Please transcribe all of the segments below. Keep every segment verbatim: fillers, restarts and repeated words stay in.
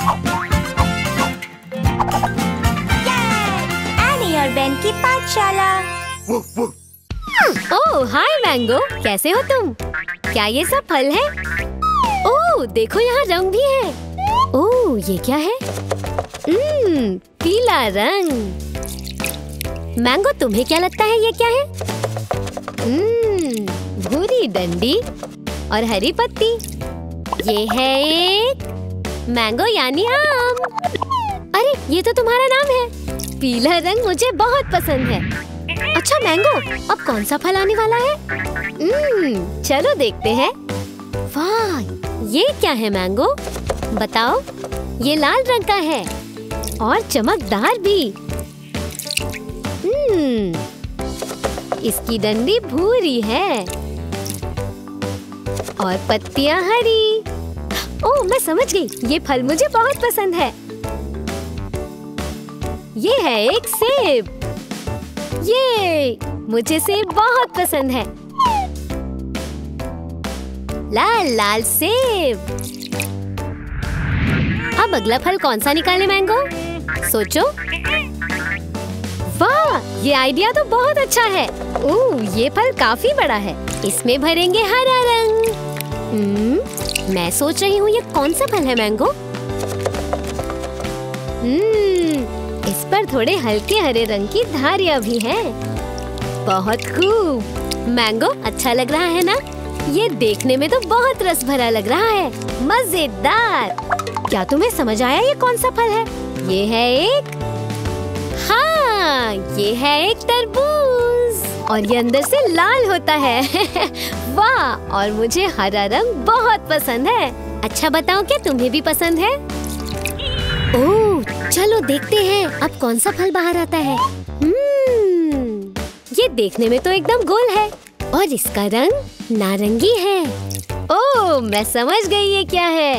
Any और Ben की पाठशाला। ओह हाय मैंगो, कैसे हो तुम? क्या ये सब फल है? ओह देखो यहाँ रंग भी है। ओह ये क्या है? हम्म पीला रंग। मैंगो तुम्हें क्या लगता है ये क्या है? हम्म भूरी डंडी और हरी पत्ती। ये है एक मैंगो यानी आम। अरे ये तो तुम्हारा नाम है। पीला रंग मुझे बहुत पसंद है। अच्छा मैंगो, अब कौन सा फल आने वाला है? हम्म चलो देखते हैं। वाह ये क्या है मैंगो? बताओ। ये लाल रंग का है और चमकदार भी। हम्म इसकी डंडी भूरी है और पत्तियां हरी। ओह मैं समझ गई, ये फल मुझे बहुत पसंद है। ये है एक सेब। ये मुझे सेब बहुत पसंद है। लाल लाल सेब। अब अगला फल कौन सा निकाले मैंगो? सोचो। वाह ये आइडिया तो बहुत अच्छा है। ओह ये फल काफी बड़ा है। इसमें भरेंगे हरा रंग। हम्म मैं सोच रही हूँ ये कौन सा फल है मैंगो? हम्म इस पर थोड़े हल्के हरे रंग की धारियाँ भी हैं। बहुत खूब। मैंगो अच्छा लग रहा है ना? ये देखने में तो बहुत रस भरा लग रहा है। मजेदार। क्या तुम्हें समझ आया ये कौन सा फल है? ये है एक हाँ ये है एक तरबूज और ये अंदर से लाल होता है। वाह और मुझे हरा रंग बहुत पसंद है। अच्छा बताओ क्या तुम्हें भी पसंद है? ओह चलो देखते हैं अब कौन सा फल बाहर आता है। हम्म ये देखने में तो एकदम गोल है और इसका रंग नारंगी है। ओह मैं समझ गई ये क्या है।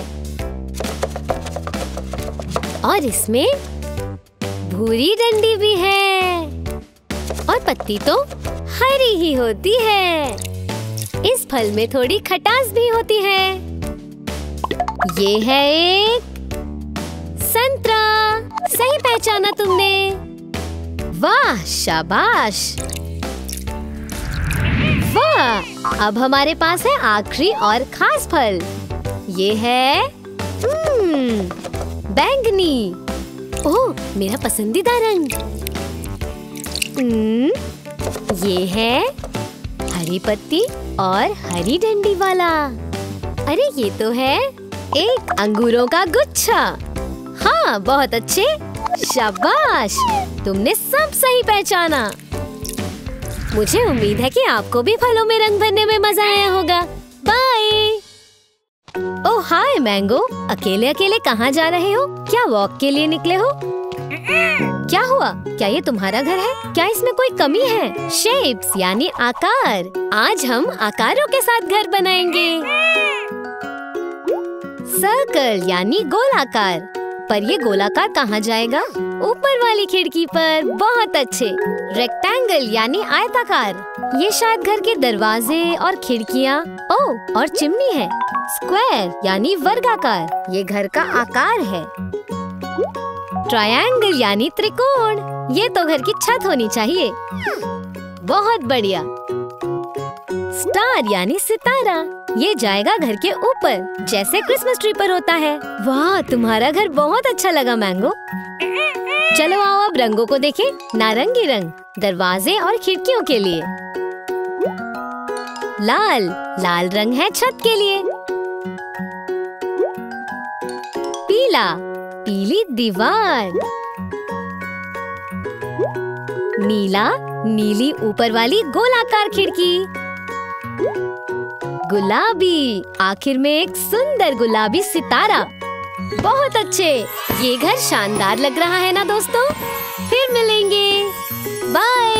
और इसमें भूरी डंडी भी है और पत्ती तो हरी ही होती है। इस फल में थोड़ी खटास भी होती है। ये है एक संतरा। सही पहचाना तुमने। वाह शाबाश। वाह अब हमारे पास है आखिरी और खास फल। ये है हम्म बैंगनी। ओह मेरा पसंदीदा रंग। हम्म ये है हरी पत्ती और हरी डंडी वाला। अरे ये तो है एक अंगूरों का गुच्छा। हाँ बहुत अच्छे। शाबाश तुमने सब सही पहचाना। मुझे उम्मीद है कि आपको भी फलों में रंग भरने में मजा आया होगा। बाय। ओह हाय मैंगो, अकेले अकेले कहाँ जा रहे हो? क्या वॉक के लिए निकले हो? क्या हुआ? क्या ये तुम्हारा घर है? क्या इसमें कोई कमी है? शेप्स यानी आकार। आज हम आकारों के साथ घर बनाएंगे। सर्कल यानी गोलाकार। पर ये गोलाकार कहाँ जाएगा? ऊपर वाली खिड़की पर। बहुत अच्छे। रेक्टेंगल यानी आयताकार। ये शायद घर के दरवाजे और खिड़कियाँ ओह और चिमनी है। स्क्वायर यानी वर्गाकार। ये घर का आकार है। ट्रायंगल यानी त्रिकोण। ये तो घर की छत होनी चाहिए। बहुत बढ़िया। स्टार यानी सितारा। ये जाएगा घर के ऊपर जैसे क्रिसमस ट्री पर होता है। वाह तुम्हारा घर बहुत अच्छा लगा मैंगो। चलो आओ अब रंगों को देखें। नारंगी रंग दरवाजे और खिड़कियों के लिए। लाल लाल रंग है छत के लिए। पीला पीली दीवार। नीला नीली ऊपर वाली गोलाकार खिड़की। गुलाबी आखिर में एक सुंदर गुलाबी सितारा। बहुत अच्छे। ये घर शानदार लग रहा है ना दोस्तों? फिर मिलेंगे। बाय।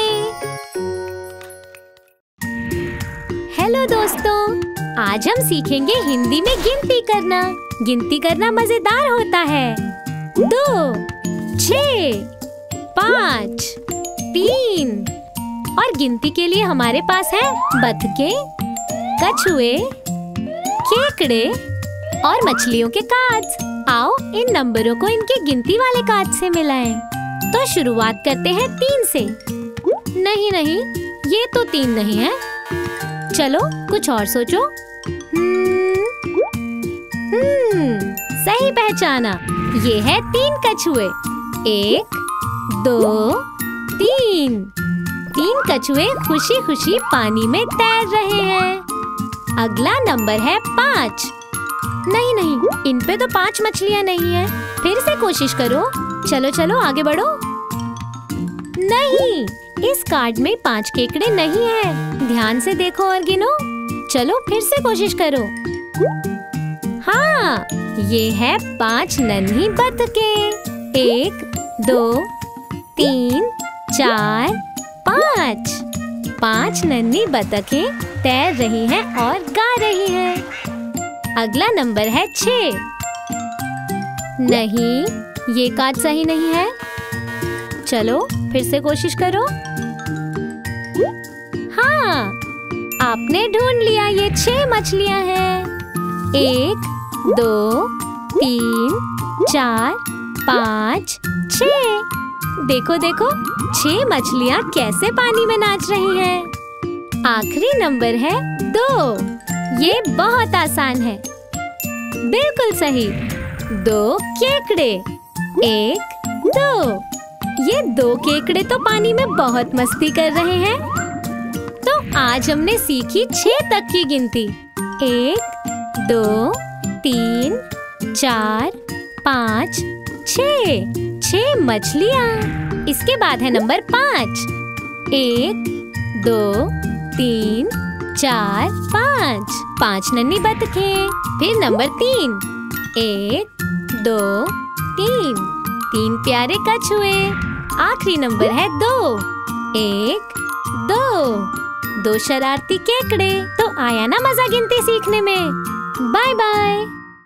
हेलो दोस्तों, आज हम सीखेंगे हिंदी में गिनती करना। गिनती करना मजेदार होता है। दो, छ, पाँच, तीन और गिनती के लिए हमारे पास है बतखें, कछुए, केकड़े और मछलियों के कार्ड्स। आओ इन नंबरों को इनके गिनती वाले कार्ड से मिलाएं। तो शुरुआत करते हैं तीन से। नहीं नहीं, ये तो तीन नहीं है। चलो कुछ और सोचो। हम्म, हम्म, सही पहचाना, ये है तीन कछुए। एक, दो, तीन। तीन कछुए खुशी खुशी पानी में तैर रहे हैं। अगला नंबर है पाँच। नहीं नहीं, इन पे तो पांच मछलियाँ नहीं है। फिर से कोशिश करो। चलो चलो आगे बढ़ो। नहीं, इस कार्ड में पांच केकड़े नहीं है। ध्यान से देखो और गिनो। चलो फिर से कोशिश करो। हाँ, ये है पांच नन्ही बतखें। एक, दो, तीन, चार, पाँच। पांच नन्ही बतखें तैर रही हैं और गा रही हैं। अगला नंबर है छह। नहीं, ये कार्ड सही नहीं है। चलो फिर से कोशिश करो। हाँ, आपने ढूंढ लिया, ये छह मछलियाँ हैं। एक, दो, तीन, चार, पाँच, छह। देखो देखो, छह मछलियाँ कैसे पानी में नाच रही हैं। आखिरी नंबर है दो। ये बहुत आसान है। बिल्कुल सही, दो केकड़े। एक, दो। ये दो केकड़े तो पानी में बहुत मस्ती कर रहे हैं। तो आज हमने सीखी छह तक की गिनती। एक, दो, तीन, चार, पाँच, छह। छह मछलियाँ। इसके बाद है नंबर पाँच। एक, दो, तीन, चार, पाँच। पाँच नन्ही बतखें। फिर नंबर तीन। एक, दो, तीन। तीन प्यारे कछुए। आखिरी नंबर है दो। एक, दो। दो शरारती केकड़े। तो आया ना मजा गिनती सीखने में। Bye bye.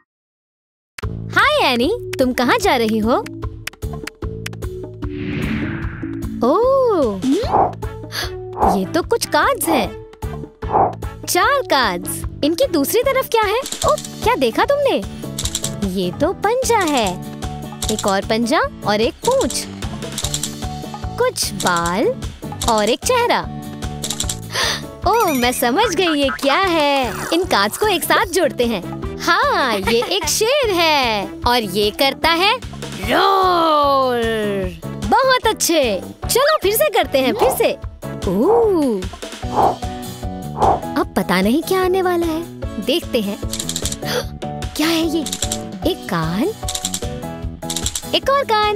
हाय एनी, तुम कहाँ जा रही हो? ओह, ये तो कुछ कार्ड्स हैं। चार कार्ड्स। इनकी दूसरी तरफ क्या है? ओह, क्या देखा तुमने? ये तो पंजा है। एक और पंजा और एक पूंछ। कुछ बाल और एक चेहरा। ओह, मैं समझ गई ये क्या है। इन कार्ड्स को एक साथ जोड़ते हैं। हाँ, ये एक शेर है और ये करता है रोर। बहुत अच्छे। चलो फिर से करते हैं, फिर से। ओह, अब पता नहीं क्या आने वाला है। देखते हैं। क्या है ये? एक कान, एक और कान।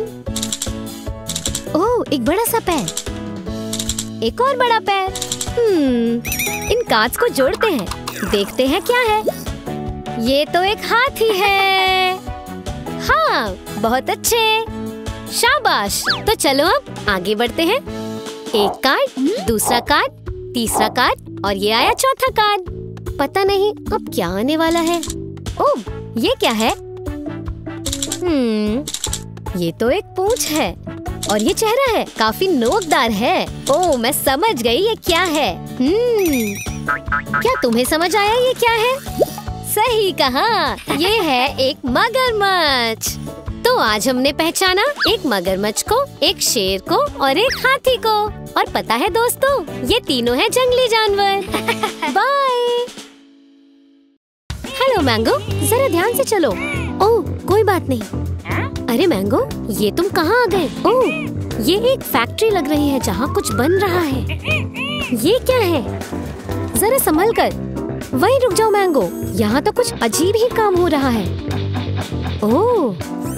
ओह, एक बड़ा सा पैर, एक और बड़ा पैर। हम्म, इन कार्ड्स को जोड़ते हैं। देखते हैं क्या है। ये तो एक हाथी है। हाँ, बहुत अच्छे। शाबाश। तो चलो अब आगे बढ़ते हैं। एक कार्ड, दूसरा कार्ड, तीसरा कार्ड और ये आया चौथा कार्ड। पता नहीं अब क्या आने वाला है। ओह, ये क्या है? हम्म, ये तो एक पूंछ है और ये चेहरा है, काफी नोकदार है। ओह, मैं समझ गई ये क्या है। हम्म, क्या तुम्हें समझ आया ये क्या है? सही कहा, ये है एक मगरमच्छ। तो आज हमने पहचाना एक मगरमच्छ को, एक शेर को और एक हाथी को। और पता है दोस्तों, ये तीनों हैं जंगली जानवर। बाय। हेलो मैंगो, जरा ध्यान से चलो। ओह, कोई बात नहीं। अरे मैंगो, ये तुम कहाँ आ गए? ओह, ये एक फैक्ट्री लग रही है जहाँ कुछ बन रहा है। ये क्या है? जरा संभल कर। वहीं रुक जाओ मैंगो, यहाँ तो कुछ अजीब ही काम हो रहा है। ओह,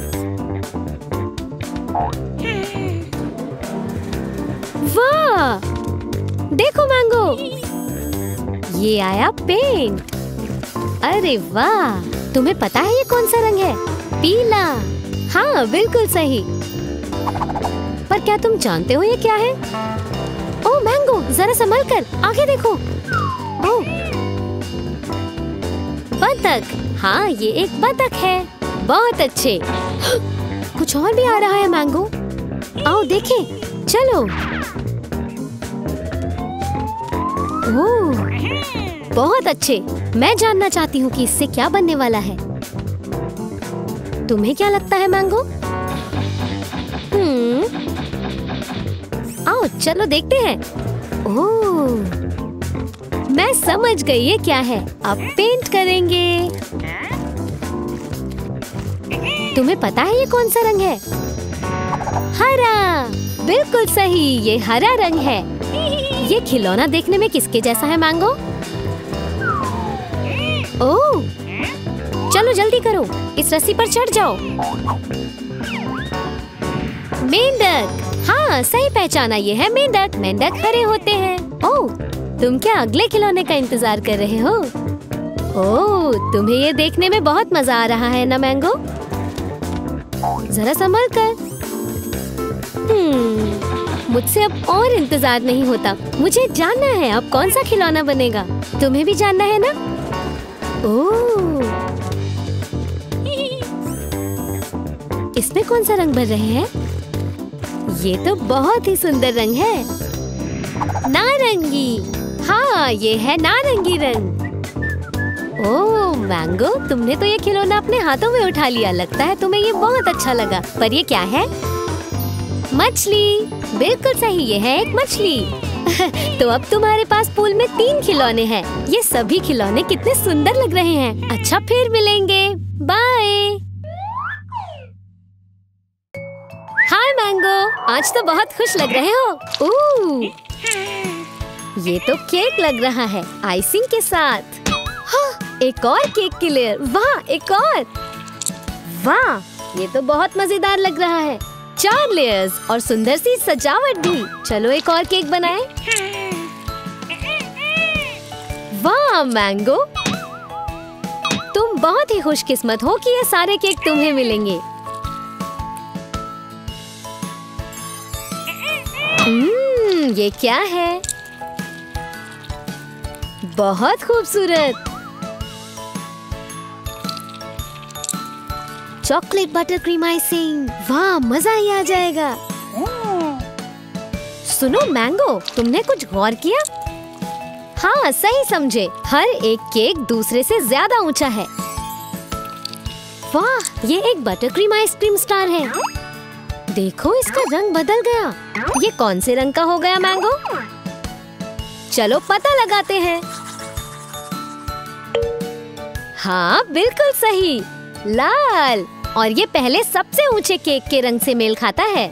वाह! देखो मैंगो, ये आया पेंट। अरे वाह! तुम्हें पता है ये कौन सा रंग है? पीला। हाँ, बिल्कुल सही। पर क्या तुम जानते हो ये क्या है? ओह मैंगो, जरा संभल कर, आगे देखो। ओह, बतख। हाँ, ये एक बतख है। बहुत अच्छे। कुछ और भी आ रहा है मैंगो। आओ देखें, चलो। ओह, बहुत अच्छे। मैं जानना चाहती हूँ कि इससे क्या बनने वाला है। तुम्हें क्या लगता है मैंगो? हम्म, आओ चलो देखते हैं। ओह, मैं समझ गई ये क्या है। अब पेंट करेंगे। तुम्हें पता है ये कौन सा रंग है? हरा। बिल्कुल सही, ये हरा रंग है। ये खिलौना देखने में किसके जैसा है मैंगो? ओह, चलो जल्दी करो, इस रस्सी पर चढ़ जाओ। मेंढक। हाँ सही पहचाना, ये है मेंढक। मेंढक हरे होते हैं। ओह, तुम क्या अगले खिलौने का इंतजार कर रहे हो? ओह, तुम्हें ये देखने में बहुत मजा आ रहा है ना मैंगो? जरा संभल कर। हम्म, मुझसे अब और इंतजार नहीं होता। मुझे जानना है अब कौन सा खिलौना बनेगा। तुम्हें भी जानना है ना? ओह, इसमें कौन सा रंग भर रहे हैं? ये तो बहुत ही सुंदर रंग है, नारंगी। हाँ, ये है नारंगी रंग। ओह मैंगो, तुमने तो ये खिलौना अपने हाथों में उठा लिया। लगता है तुम्हें ये बहुत अच्छा लगा। पर ये क्या है? मछली। बिल्कुल सही, ये है एक मछली। तो अब तुम्हारे पास पूल में तीन खिलौने हैं। ये सभी खिलौने कितने सुंदर लग रहे हैं। अच्छा, फिर मिलेंगे। बाय। हाय मैंगो, आज तो बहुत खुश लग रहे हो। ओह, ये तो केक लग रहा है आइसिंग के साथ। हाँ, एक और केक की लेयर। वाह, एक और। वाह, ये तो बहुत मजेदार लग रहा है। चार लेयर्स और सुंदर सी सजावट भी। चलो एक और केक बनाएं। वाह मैंगो, तुम बहुत ही खुशकिस्मत हो कि ये सारे केक तुम्हें मिलेंगे। हम्म, ये क्या है? बहुत खूबसूरत। Chocolate butter cream icing. वाह, मजा ही आ जाएगा। सुनो मैंगो, तुमने कुछ गौर किया? हाँ सही समझे, हर एक केक दूसरे से ज्यादा ऊंचा है। वाह, ये एक बटर क्रीम आइसक्रीम स्टार है। देखो, इसका रंग बदल गया। ये कौन से रंग का हो गया मैंगो? चलो पता लगाते हैं। हाँ बिल्कुल सही, लाल। और ये पहले सबसे ऊंचे केक के रंग से मेल खाता है।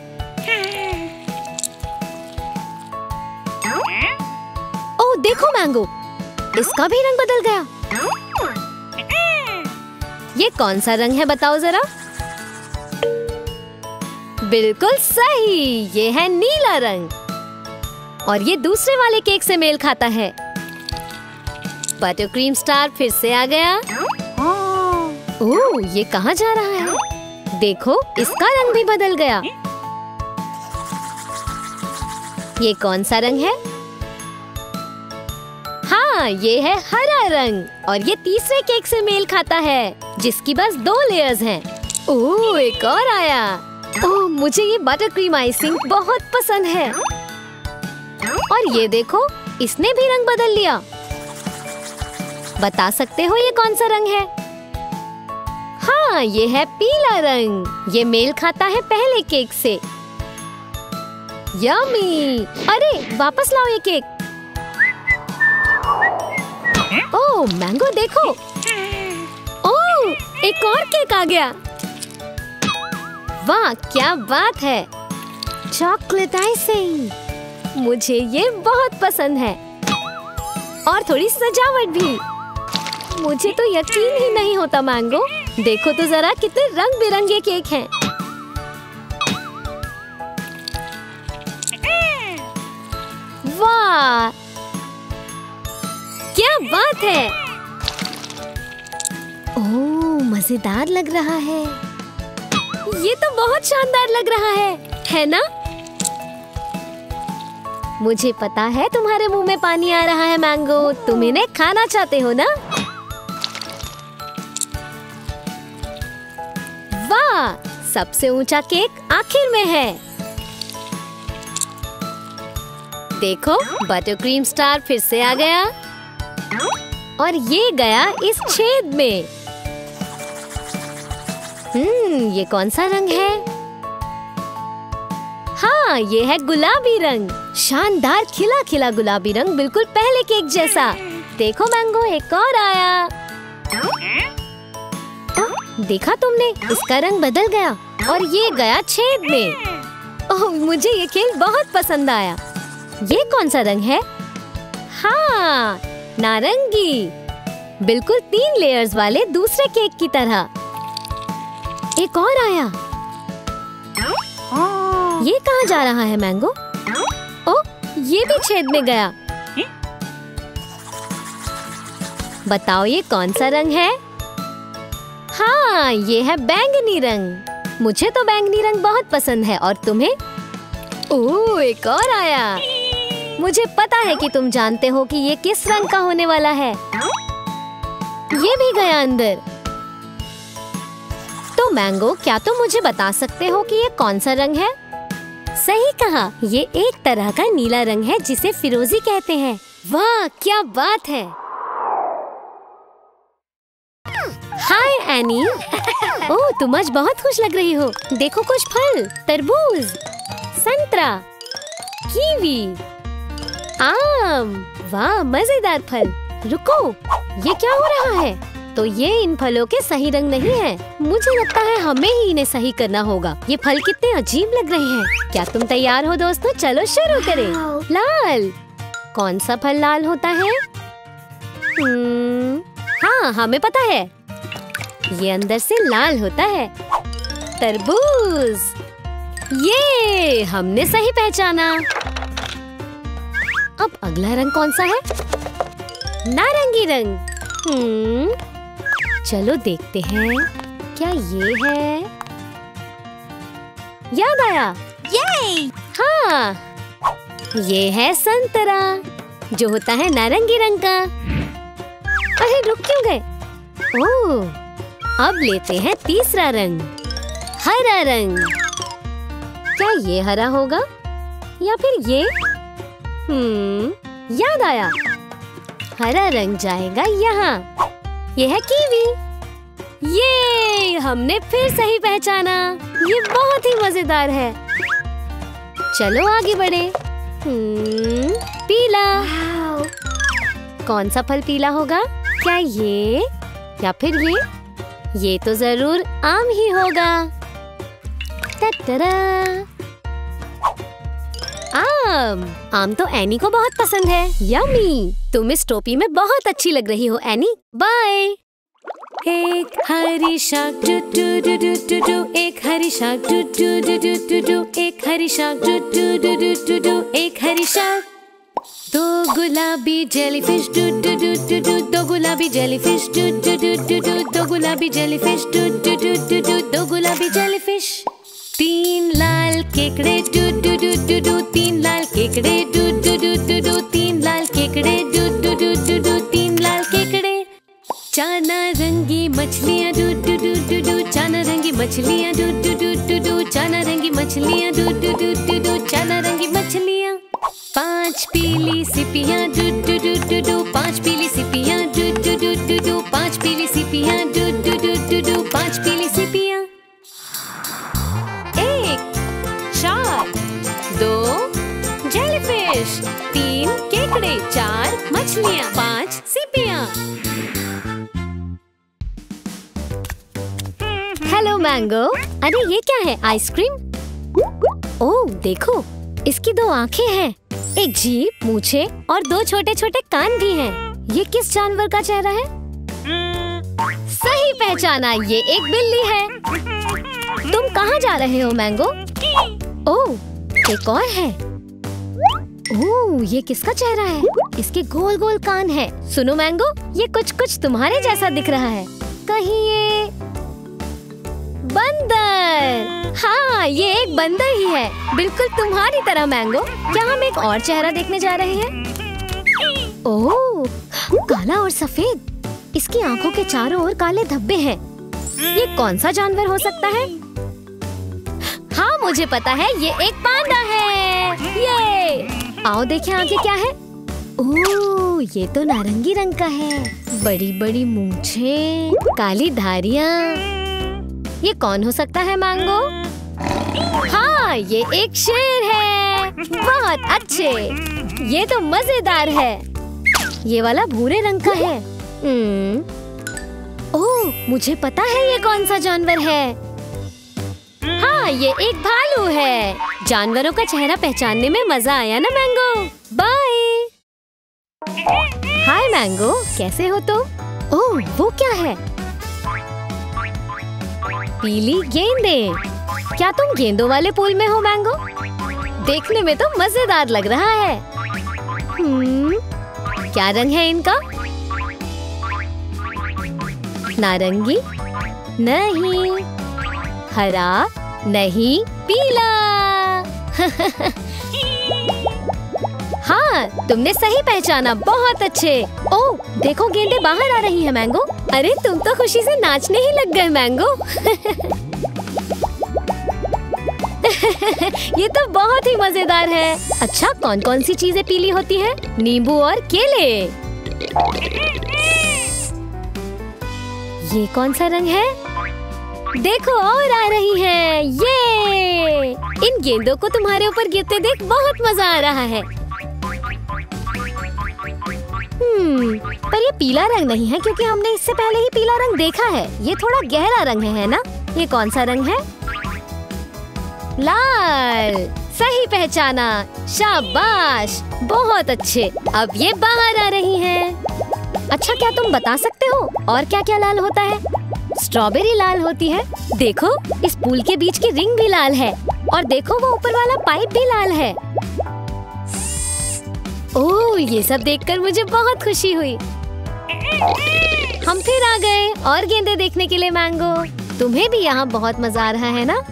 ओह देखो मैंगो, इसका भी रंग बदल गया। ये कौन सा रंग है बताओ जरा? बिल्कुल सही, ये है नीला रंग। और ये दूसरे वाले केक से मेल खाता है। बटर क्रीम स्टार फिर से आ गया। ओह, ये कहाँ जा रहा है? देखो, इसका रंग भी बदल गया। ये कौन सा रंग है? हाँ, ये है हरा रंग। और ये तीसरे केक से मेल खाता है, जिसकी बस दो लेयर्स हैं। ओह, एक और आया। ओह, मुझे ये बटर क्रीम आइसिंग बहुत पसंद है। और ये देखो, इसने भी रंग बदल लिया। बता सकते हो ये कौन सा रंग है? हाँ, ये है पीला रंग। ये मेल खाता है पहले केक से। यम्मी! अरे, वापस लाओ ये केक। ओह मैंगो देखो। ओह, एक और केक आ गया। वाह, क्या बात है। चॉकलेट आइसिंग, मुझे ये बहुत पसंद है। और थोड़ी सजावट भी। मुझे तो यकीन ही नहीं होता मैंगो, देखो तो जरा कितने रंग बिरंगे केक हैं। वाह, क्या बात है। ओह, मजेदार लग रहा है। ये तो बहुत शानदार लग रहा है, है ना? मुझे पता है तुम्हारे मुंह में पानी आ रहा है मैंगो, तुम इन्हें खाना चाहते हो ना? वाह, सबसे ऊंचा केक आखिर में है। देखो, बटर क्रीम स्टार फिर से आ गया। और ये गया इस छेद में। हम्म, ये कौन सा रंग है? हाँ, ये है गुलाबी रंग। शानदार खिला खिला गुलाबी रंग, बिल्कुल पहले केक जैसा। देखो मैंगो, एक और आया। देखा तुमने, इसका रंग बदल गया और ये गया छेद में। ओह, मुझे ये खेल बहुत पसंद आया। ये कौन सा रंग है? हाँ, नारंगी, बिल्कुल तीन लेयर्स वाले दूसरे केक की तरह। एक और आया। ये कहाँ जा रहा है मैंगो? ओह, ये भी छेद में गया। बताओ ये कौन सा रंग है? हाँ, ये है बैंगनी रंग। मुझे तो बैंगनी रंग बहुत पसंद है, और तुम्हें? ओह, एक और आया। मुझे पता है कि तुम जानते हो कि ये किस रंग का होने वाला है। ये भी गया अंदर। तो मैंगो, क्या तुम मुझे बता सकते हो कि ये कौन सा रंग है? सही कहा, ये एक तरह का नीला रंग है जिसे फिरोजी कहते हैं। वाह, क्या बात है। हाय एनी। ओह, तुम आज बहुत खुश लग रही हो। देखो कुछ फल, तरबूज, संतरा, कीवी, आम। वाह, मजेदार फल। रुको, ये क्या हो रहा है? तो ये इन फलों के सही रंग नहीं है। मुझे लगता है हमें ही इन्हें सही करना होगा। ये फल कितने अजीब लग रहे हैं। क्या तुम तैयार हो दोस्तों? चलो शुरू करें। लाल। कौन सा फल लाल होता है? हम्म, हाँ, हमें पता है। ये अंदर से लाल होता है। तरबूज। ये हमने सही पहचाना। अब अगला रंग कौन सा है? नारंगी रंग। हम्म, चलो देखते हैं, क्या ये है? याद आया। ये हाँ, ये है संतरा, जो होता है नारंगी रंग का। अरे रुक क्यों गए? ओह, अब लेते हैं तीसरा रंग, हरा रंग। क्या ये हरा होगा या फिर ये? हम्म, याद आया। हरा रंग जाएगा यहाँ। ये है कीवी। ये हमने फिर सही पहचाना। ये बहुत ही मजेदार है। चलो आगे बढ़े। हम्म, पीला। कौन सा फल पीला होगा? क्या ये या फिर ये? ये तो जरूर आम ही होगा। टटरा। आम। आम तो एनी को बहुत पसंद है। यम्मी। तुम इस टोपी में बहुत अच्छी लग रही हो एनी। बाय। एक हरी शाक टू टू डू डू डू डू, एक हरी शाक टू टू डू डू डू डू, एक हरी शाक टू टू डू डू डू डू, एक हरी शाक। दो गुलाबी जेलीफिश डू डू डू डू डू, दो गुलाबी जेलीफिश डू डू डू डू डू, दो गुलाबी जेलीफिश डू डू डू डू डू, दो गुलाबी जेलीफिश। तीन लाल केकड़े डू डू डू डू डू, तीन लाल केकड़े डू डू डू डू डू, तीन लाल केकड़े डू डू डू डू डू, तीन लाल केकड़े। चाना रंगी मछलियाँ डू डू डू डू डू, चाना रंगी मछलियाँ डू डू डू डू डू, चाना रंगी मछलियाँ डू डू डू डू डू, चाना रंगी मछलियाँ। पांच पीली सिपियाँ डू डू डू डू डू, पांच पीली सिपियाँ डू डू डू डू डू, पांच पीली सिपियाँ डू डू डू डू डू, पांच पीली सिपियाँ। एक, चार, दो जेलीफिश, तीन केकड़े, चार मछलियाँ, पांच सिपियाँ। Hello mango. अरे ये क्या है? आइसक्रीम? ओह देखो, इसकी दो आंखें हैं, एक जीभ, मूछें और दो छोटे छोटे कान भी हैं। ये किस जानवर का चेहरा है? सही पहचाना, ये एक बिल्ली है। तुम कहाँ जा रहे हो मैंगो? ओह, एक और है। ओह, ये किसका चेहरा है? इसके गोल गोल कान है। सुनो मैंगो, ये कुछ कुछ तुम्हारे जैसा दिख रहा है। कहीं ये बंदर? हाँ, ये एक बंदर ही है, बिल्कुल तुम्हारी तरह मैंगो। क्या हम एक और चेहरा देखने जा रहे हैं? ओह, काला और सफेद, इसकी आंखों के चारों ओर काले धब्बे हैं। ये कौन सा जानवर हो सकता है? हाँ, मुझे पता है, ये एक पांडा है। ये आओ देखें आगे क्या है। ओह, ये तो नारंगी रंग का है, बड़ी बड़ी मूंछें, काली धारियाँ। ये कौन हो सकता है मैंगो? हाँ, ये एक शेर है। बहुत अच्छे। ये तो मजेदार है। ये वाला भूरे रंग का है। हम्म, ओह, मुझे पता है ये कौन सा जानवर है। हाँ, ये एक भालू है। जानवरों का चेहरा पहचानने में मजा आया ना मैंगो? बाय। हाय मैंगो, कैसे हो तुम? ओह, वो क्या है? पीली गेंदें। क्या तुम गेंदों वाले पूल में हो मैंगो? देखने में तो मजेदार लग रहा है। हम्म, क्या रंग है इनका? नारंगी? नहीं। हरा? नहीं। पीला। हाँ, तुमने सही पहचाना। बहुत अच्छे। ओह, देखो गेंदें बाहर आ रही हैं मैंगो। अरे तुम तो खुशी से नाचने ही लग गए मैंगो। ये तो बहुत ही मजेदार है। अच्छा, कौन कौन सी चीजें पीली होती हैं? नींबू और केले। ये कौन सा रंग है? देखो, और आ रही हैं। ये इन गेंदों को तुम्हारे ऊपर गिरते देख बहुत मजा आ रहा है। हम्म, पर ये पीला रंग नहीं है क्योंकि हमने इससे पहले ही पीला रंग देखा है। ये थोड़ा गहरा रंग है, है ना? ये कौन सा रंग है? लाल। सही पहचाना। शाबाश, बहुत अच्छे। अब ये बाहर आ रही हैं। अच्छा, क्या तुम बता सकते हो और क्या क्या लाल होता है? स्ट्रॉबेरी लाल होती है। देखो, इस पूल के बीच की रिंग भी लाल है। और देखो, वो ऊपर वाला पाइप भी लाल है। ओह, ये सब देखकर मुझे बहुत खुशी हुई। हम फिर आ गए और गेंदे देखने के लिए मैंगो। तुम्हें भी यहाँ बहुत मजा आ रहा है ना?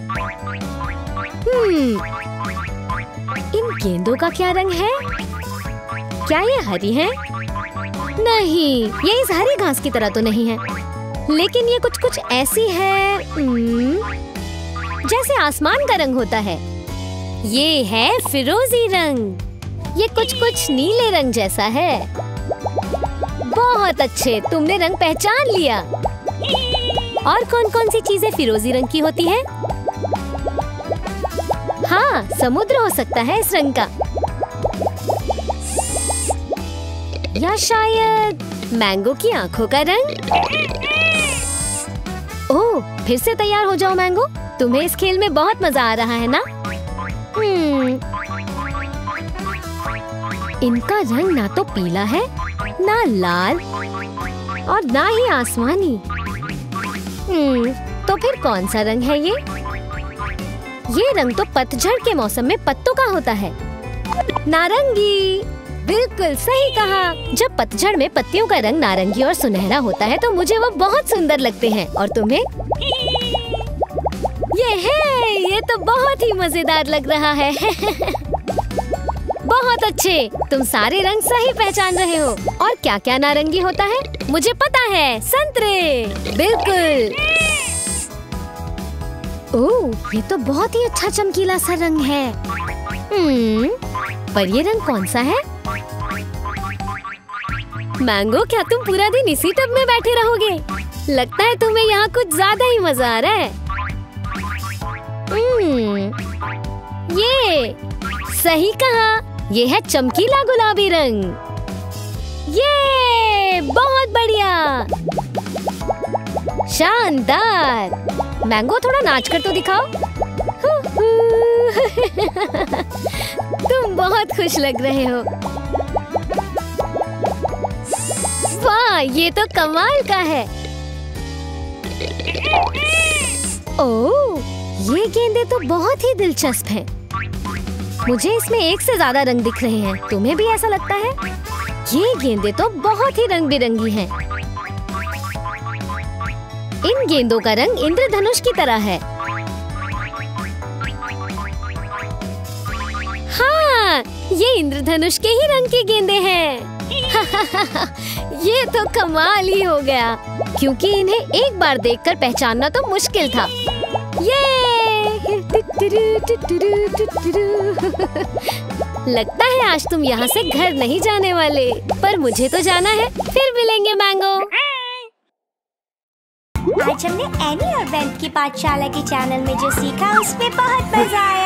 हम्म, इन गेंदों का क्या रंग है? क्या ये हरी है? नहीं, ये इस हरी घास की तरह तो नहीं है। लेकिन ये कुछ कुछ ऐसी है जैसे आसमान का रंग होता है। ये है फिरोजी रंग। ये कुछ कुछ नीले रंग जैसा है। बहुत अच्छे, तुमने रंग पहचान लिया। और कौन कौन सी चीजें फिरोजी रंग की होती है? हाँ, समुद्र हो सकता है इस रंग का। या शायद मैंगो की आंखों का रंग। ओह, फिर से तैयार हो जाओ मैंगो। तुम्हें इस खेल में बहुत मजा आ रहा है ना? हम्म, इनका रंग ना तो पीला है, ना लाल और ना ही आसमानी। हम्म, तो फिर कौन सा रंग है ये? ये रंग तो पतझड़ के मौसम में पत्तों का होता है। नारंगी। बिल्कुल सही कहा। जब पतझड़ में पत्तियों का रंग नारंगी और सुनहरा होता है तो मुझे वो बहुत सुंदर लगते हैं। और तुम्हें? ये है, ये तो बहुत ही मजेदार लग रहा है। बहुत अच्छे, तुम सारे रंग सही पहचान रहे हो। और क्या क्या नारंगी होता है? मुझे पता है, संतरे। बिल्कुल। ओह, ये तो बहुत ही अच्छा चमकीला सा रंग है। हम्म, पर ये रंग कौन सा है? मैंगो, क्या तुम पूरा दिन इसी टब में बैठे रहोगे? लगता है तुम्हें यहाँ कुछ ज्यादा ही मजा आ रहा है। हम्म, ये सही कहा। ये है चमकीला गुलाबी रंग। ये बहुत बढ़िया, शानदार। मैंगो, थोड़ा नाच कर तो दिखाओ। तुम बहुत खुश लग रहे हो। वाह, ये तो कमाल का है। ओह, ये गेंदें तो बहुत ही दिलचस्प हैं। मुझे इसमें एक से ज्यादा रंग दिख रहे हैं। तुम्हें भी ऐसा लगता है? ये गेंदें तो बहुत ही रंग बिरंगी हैं। इन गेंदों का रंग इंद्रधनुष की तरह है। हाँ, ये इंद्रधनुष के ही रंग की गेंदें हैं। ये तो कमाल ही हो गया, क्योंकि इन्हें एक बार देखकर पहचानना तो मुश्किल था। ये लगता है आज तुम यहाँ से घर नहीं जाने वाले, पर मुझे तो जाना है। फिर मिलेंगे मैंगो। आज हमने एनी और बेन की पाठशाला के चैनल में जो सीखा उसमें बहुत मजा आया।